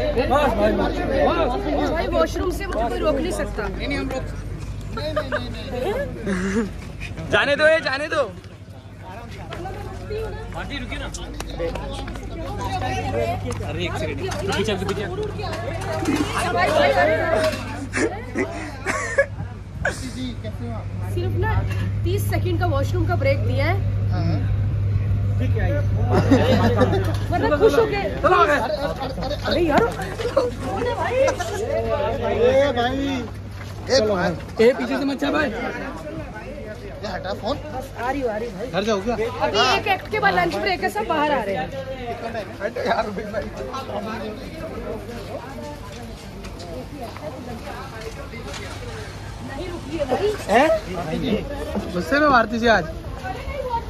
भाई वॉशरूम से मुझे कोई रोक नहीं सकता। नहीं हम लोग जाने दो ये, जाने दो। रुकिए ना। अरे एक सेकंड पीछे सिर्फ ना 30 सेकंड का वॉशरूम का ब्रेक दिया है, वरना खुश हो गए। अरे यार ए पीछे से मत जा भाई। ये हटा फोन। बस आ रही भाई। घर जाओ क्या? अभी एक एक्ट के बाद लंच ब्रेक है, सब बाहर आ रहे हैं। नहीं रुकिए भाई। गुस्से में मारती थी आज।